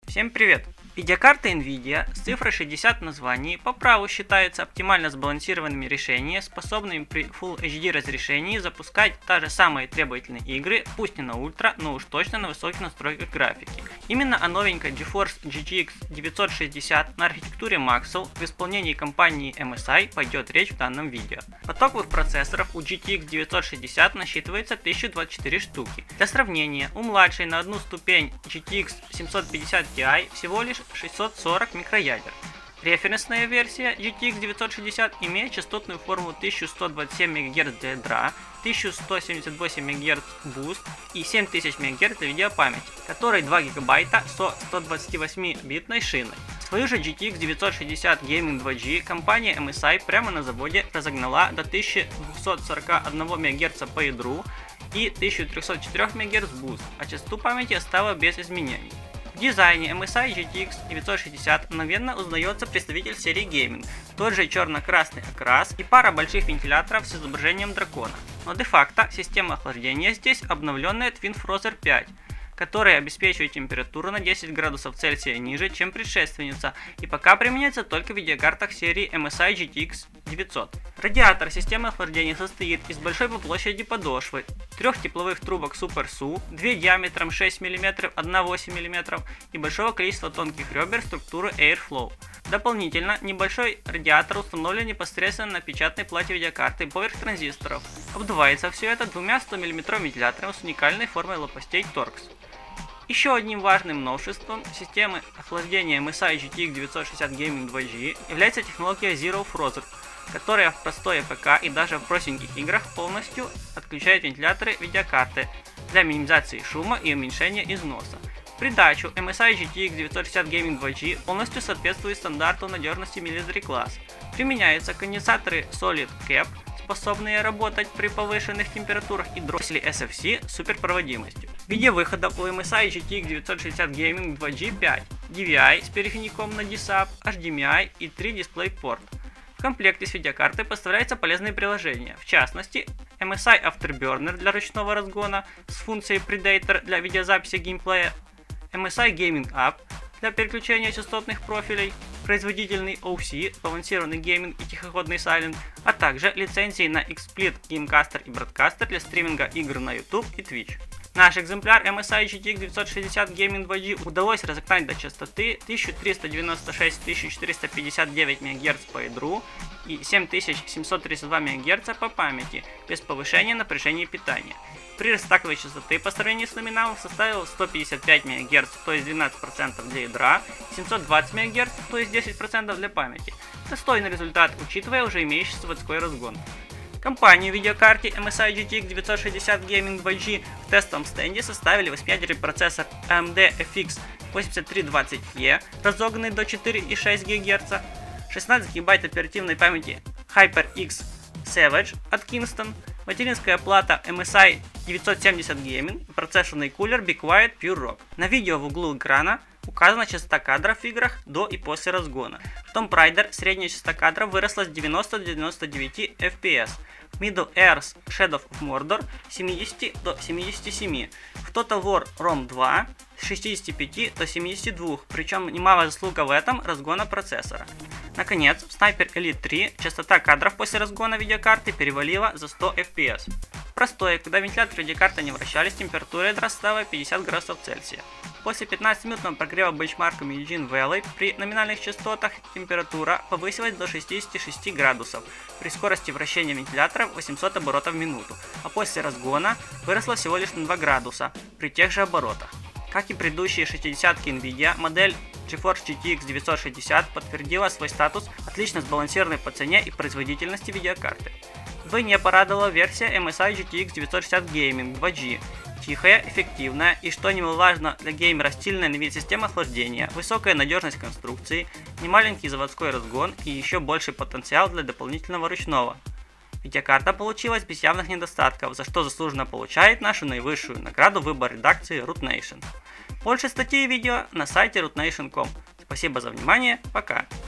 Всем привет! Видеокарта NVIDIA с цифрой 60 в названии по праву считается оптимально сбалансированными решениями, способными при Full HD разрешении запускать та же самые требовательные игры, пусть не на ультра, но уж точно на высоких настройках графики. Именно о новенькой GeForce GTX 960 на архитектуре Maxwell в исполнении компании MSI пойдет речь в данном видео. Потоковых процессоров у GTX 960 насчитывается 1024 штуки. Для сравнения, у младшей на одну ступень GTX 750 Ti всего лишь 640 микроядер. Референсная версия GTX 960 имеет частотную формулу 1127 МГц для ядра, 1178 МГц Boost и 7000 МГц для видеопамяти, которой 2 ГБ со 128-битной шиной. Свою же GTX 960 Gaming 2G компания MSI прямо на заводе разогнала до 1241 МГц по ядру и 1304 МГц Boost, а частоту памяти оставила без изменений. В дизайне MSI GTX 960 мгновенно узнается представитель серии Gaming, тот же черно-красный окрас и пара больших вентиляторов с изображением дракона. Но де-факто система охлаждения здесь обновленная TwinFrozer 5, которая обеспечивает температуру на 10 градусов Цельсия ниже, чем предшественница, и пока применяется только в видеокартах серии MSI GTX 900. Радиатор системы охлаждения состоит из большой по площади подошвы, 3 тепловых трубок Super SU, 2 диаметром 6 мм, 1 8 мм и большого количества тонких ребер структуры Airflow. Дополнительно, небольшой радиатор установлен непосредственно на печатной плате видеокарты поверх транзисторов. Обдувается все это двумя 100 мм вентиляторами с уникальной формой лопастей Torx. Еще одним важным новшеством системы охлаждения MSI GTX 960 Gaming 2G является технология Zero Frozen, которая в простой АПК и даже в простеньких играх полностью отключает вентиляторы видеокарты для минимизации шума и уменьшения износа. В придачу MSI GTX 960 Gaming 2G полностью соответствует стандарту надежности Military Class. Применяются конденсаторы Solid Cap, способные работать при повышенных температурах, и дроссли SFC с суперпроводимостью. Видеовыходов у MSI GTX 960 Gaming 2G 5, DVI с переходником на DSAP, HDMI и 3 DisplayPort. В комплекте с видеокартой поставляются полезные приложения, в частности MSI Afterburner для ручного разгона с функцией Predator для видеозаписи геймплея, MSI Gaming App для переключения частотных профилей, производительный OC, сбалансированный гейминг и тихоходный Silent, а также лицензии на XSplit, Gamecaster и Broadcaster для стриминга игр на YouTube и Twitch. Наш экземпляр MSI GTX 960 Gaming 2G удалось разогнать до частоты 1396-1459 МГц по ядру и 7732 МГц по памяти, без повышения напряжения питания. Прирост стаковой частоты по сравнению с номиналом составил 155 МГц, то есть 12% для ядра, 720 МГц, то есть 10% для памяти. Достойный результат, учитывая уже имеющийся заводской разгон. Компанию видеокарте MSI GTX 960 Gaming 2G в тестовом стенде составили 8-ядерный процессор AMD FX 8320E, разогнанный до 4,6 ГГц, 16 ГБ оперативной памяти HyperX Savage от Kingston, материнская плата MSI 970 Gaming и процессорный кулер Be Quiet Pure Rock. На видео в углу экрана указана частота кадров в играх до и после разгона. В Tomb Raider средняя частота кадров выросла с 90 до 99 FPS, в Middle Earth Shadow of Mordor с 70 до 77, в Total War Rome 2 с 65 до 72, причем немалая заслуга в этом разгона процессора. Наконец, в Sniper Elite 3 частота кадров после разгона видеокарты перевалила за 100 FPS. Простое, когда вентиляторы видеокарты не вращались, температура ядра составила 50 градусов Цельсия. После 15-минутного прогрева бенчмарками Eugene Valley при номинальных частотах температура повысилась до 66 градусов при скорости вращения вентилятора 800 оборотов в минуту, а после разгона выросла всего лишь на 2 градуса при тех же оборотах. Как и предыдущие 60-ки NVIDIA, модель GeForce GTX 960 подтвердила свой статус отлично сбалансированной по цене и производительности видеокарты. Вдвойне порадовала версия MSI GTX 960 Gaming 2G. Тихая, эффективная и, что немаловажно для геймера, стильная на вид система охлаждения, высокая надежность конструкции, немаленький заводской разгон и еще больший потенциал для дополнительного ручного. Видеокарта получилась без явных недостатков, за что заслуженно получает нашу наивысшую награду выбор редакции Root Nation. Больше статей и видео на сайте rootnation.com. Спасибо за внимание, пока!